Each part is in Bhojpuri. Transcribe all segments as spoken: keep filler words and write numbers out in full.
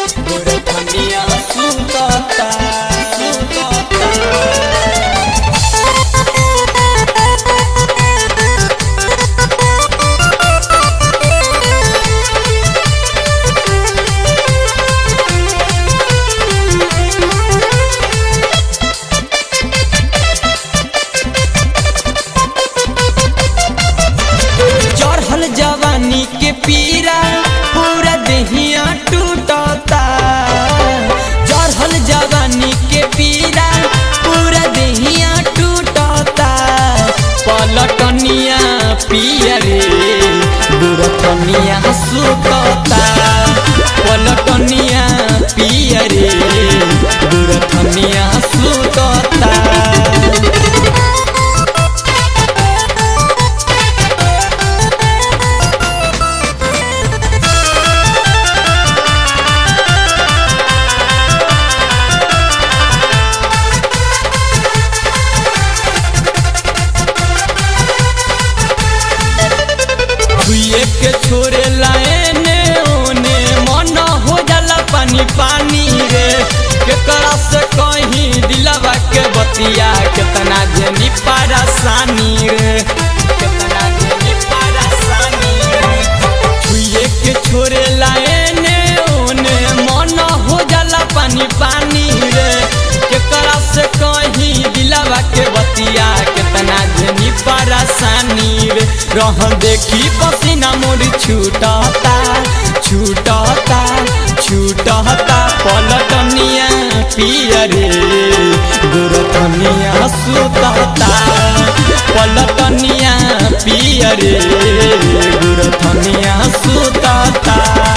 गोरखनिया सुतता सुतता। चढ़ल जवानी के पीरा पूरा देहिया टूटता। चढ़ल जवानी के पीरा पूरा देहिया टूटता। पलटनिया पिया रे गोरखनिया सुतता। पलटनिया पिया रे गोरखनिया सुतता। के छोरे लाएने ओने मन हो जाला पानी पानी रे। केकरा से कहीं दिलवा के बतिया कितना जनी परेशानी रे कितना जनी परेशानी रे। छुए के छोरे लाएने ओने मन हो जाला पानी पानी रे। केकरा से कहीं दिलवा के बतिया कितना जनी परेशानी रे। रह देखी पसीना मोर छूटता छूटता छूटता। पलटनिया पिया रे गोरखनिया सुतता। पलटनिया पिया रे गोरखनिया सुतता।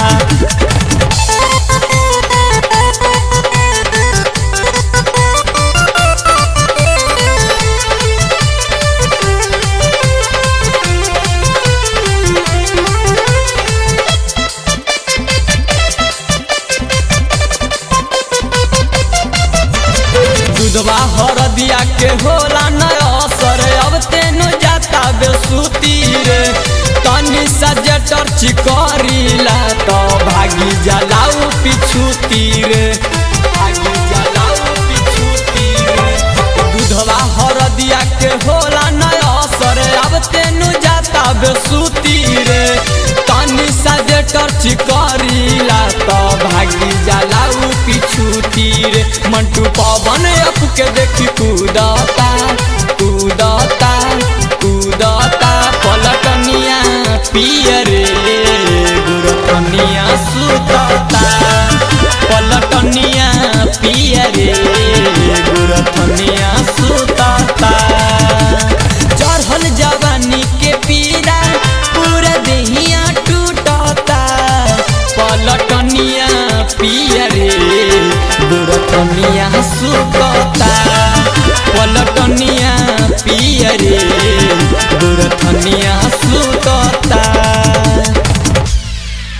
दूधवा हरदिया के होला न असर अब तेनु जाता बेसुती रे। तनी सजे टर्च करीला तो भागी जलाऊ पिछुती रे भागी जलाऊ पिछुती रे। दूधवा हरदिया के होला न असर अब तेनु जाता बेसुती रे। तनी सजे टर्च करीला तो भागी जलाऊ पिछुती रे। मंटू पवन अप के देखी कूदता कूदता कूदता। पलटनिया पिया रे गोरखनिया सुतता। पलटनिया पिया रे गोरखनिया सुतता। चढ़ल जवानी के पीरा पूरा देहिया टूटता। पलटनिया पिया रे गोरखनिया सुतता।